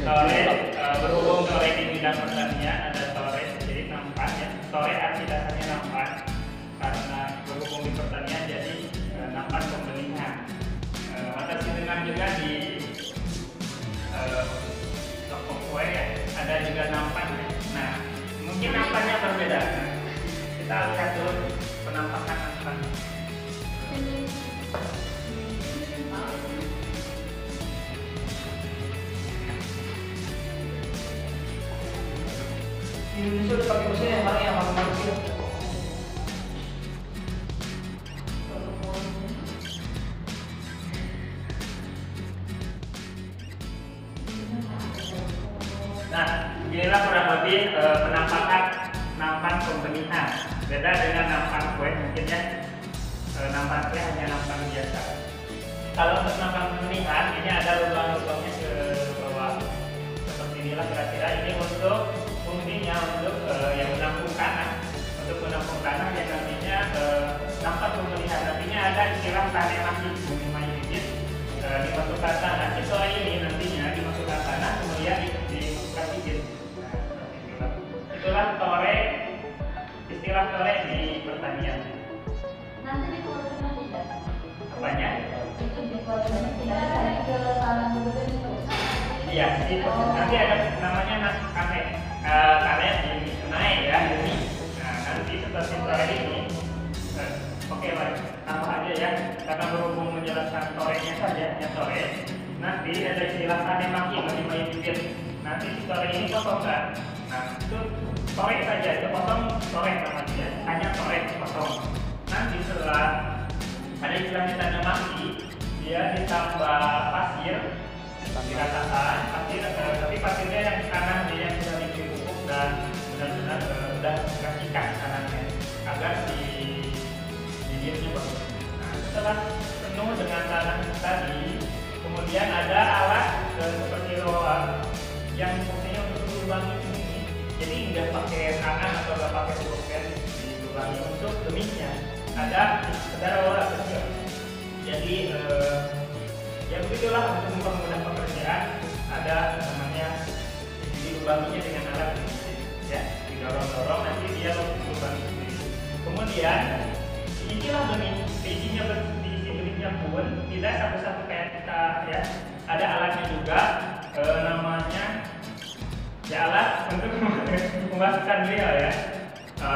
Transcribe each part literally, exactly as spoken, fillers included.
Storage uh, berhubung storage di bidang pertanian ada storage, jadi nampan ya. Storage arti dasarnya nampan, karena berhubung di pertanian jadi uh, nampan pembelian. Uh, Atas dengan juga di uh, toko kue ya, ada juga nampan. Nah, mungkin nampannya berbeda. Nah, kita lihat dulu penampakan nampan. Di Indonesia udah pakai mesin yang mana yang manual? Nah, inilah kurang lebih e, penampakan nampan pembenihan. Beda dengan nampan kue mungkin ya. E, nampan kue hanya nampan biasa. Kalau untuk nampan pembenihan ini ada lubang-lubangnya ke bawah. Seperti inilah kira-kira ini untuk fungsinya untuk uh, yang menampung tanah, untuk menampung tanah yang nantinya uh, nampak pemilihan. Nantinya ada istilah tanah mati mengenai bibit uh, dimasukkan tanah. Siswa ini nantinya dimasukkan tanah kemudian dimasukkan bibit. Nah, itulah. Itulah tore, istilah tore di pertanian. Nanti di keluarga tidak. Apanya? Itu di keluarga tidak ada ke tanah dulu itu. Iya, itu. Nanti ada namanya nas kane. Uh, kalian ini naik ya ini. Nah, nanti setelah tore ini uh, oke okay, baik, tambah aja ya, karena berhubung menjelaskan torenya saja ya tore. Nanti ada istilah tane maki menimai bibit. Nanti si tore ini kosong kan? Nah, itu tore saja, itu kosong tore namanya, hanya tore kosong. Nanti setelah ada istilahnya tane maki, dia ditambah pasir. Dikatakan pasir, uh, tapi pasirnya yang kanan dia yang sudah dipupuk dan benar-benar uh, sudah dikasihkan kanannya agar si bibitnya bagus. Nah, setelah penuh dengan tanah tadi, kemudian ada alat uh, seperti roller yang fungsinya untuk melubangi ini. Jadi nggak pakai tangan atau nggak pakai bukan dilubangi untuk benihnya. Ada ada roller kecil. Jadi uh, ya begitulah untuk mempermudah pekerjaan. Ada namanya dilubanginya dengan alat ini, ya didorong-dorong nanti dia lubang sendiri. Kemudian diisilah benih, diisinya diisi benihnya pun tidak satu-satu kayak kita ya. Ada alatnya juga e, namanya ya alat untuk memasukkan dia ya. E,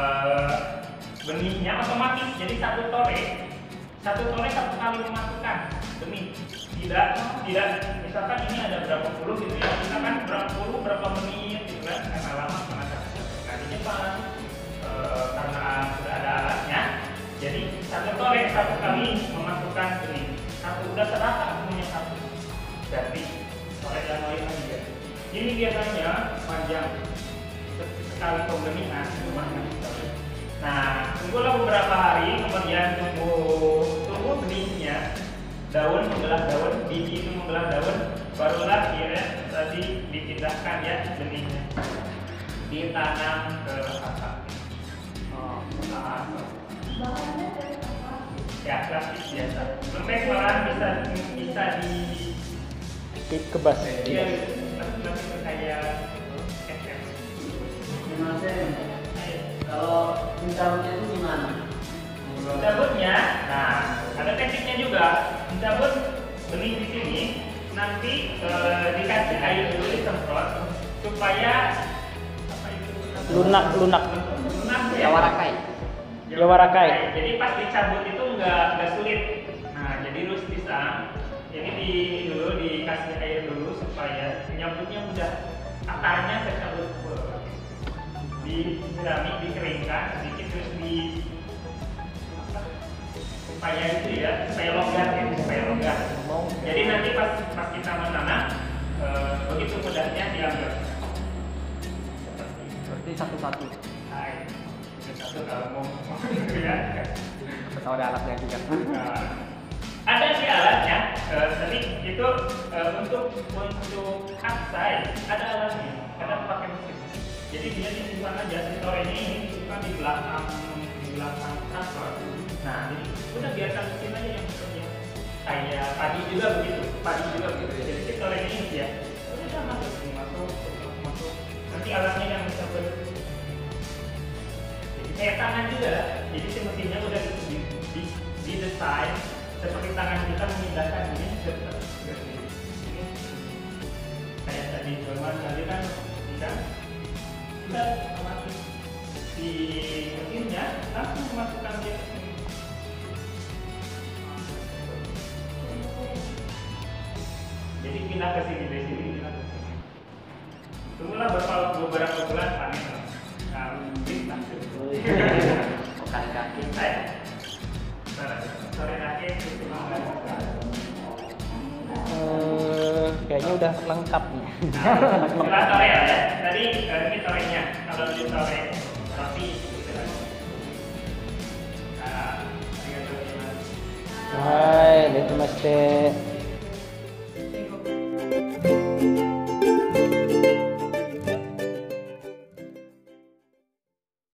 benihnya otomatis jadi satu tore, satu tore satu kali memasukkan benih. Tidak, tidak. Misalkan ini ada berapa puluh gitu ya. Misalkan berapa puluh, berapa menit gitu kan. Karena lama karena capek. Nah di Jepang e, karena sudah ada alatnya, jadi satu tore satu kali memasukkan benih. Satu udah terasa punya satu. Jadi tore yang lain lagi ya. Ini biasanya panjang sekali pembenihan rumahnya. Nah tunggulah beberapa hari, kemudian tunggu tunggu benihnya. Daun membelah daun, biji itu membelah daun, barulah kira tadi dipindahkan ya benihnya, ditanam ke atap. Oh, atap. Bahannya dari apa? Ya plastik biasa. Lembek malahan bisa bisa di kebas. Iya, plastik kayak S M. Gimana kalau pencabutnya itu gimana? Pencabutnya, nah ada tekniknya juga. Mencabut benih di sini, nanti e, dikasih air dulu disemprot supaya apa itu? Lunak, lunak. Lunak ya. Yawarakai. Yawarakai. Jadi pas dicabut itu nggak nggak sulit. Nah jadi harus bisa. Ini di dulu dikasih air dulu supaya penyambutnya mudah. Akarnya tercabut. Disirami, dikeringkan sedikit terus di supaya itu ya, supaya longgar ya, supaya longgar. Jadi nanti pas pas kita menanam, e, begitu mudahnya diambil. Berarti satu-satu. Hai, satu kalau mau gitu ya. Atau ada alatnya juga. Nah, ada sih alatnya, e, tapi itu e, untuk untuk haksai ada alatnya, kadang pakai mesin. Jadi dia disimpan aja, si torenya ini disimpan di belakang di belakang traktor. Nah, jadi udah biarkan mesin aja yang bekerja. Kayak padi juga begitu, padi juga begitu. Jadi si torenya ini ya, udah masuk, masuk masuk, masuk. Nanti alatnya yang bisa ber jadi kayak tangan juga. Jadi si mesinnya udah di, di, di, didesain seperti tangan kita memindahkan ini ke ke sini. Ini kayak tadi cuman tadi kan bisa sudah otomatis di mesinnya langsung memasukkan dia ke sini. Jadi pindah ke sini, dari sini pindah ke sini. Tunggulah beberapa beberapa bulan panen. Nah, pindah. Oh, kaki kaki. Saya sore kaki itu mana? Eh, kayaknya udah lengkap nih. Nah, tore ya. Tadi eh, ini torenya. Kalau di tore roti gitu kan. Nah, dengan torenya. Hai, itu mas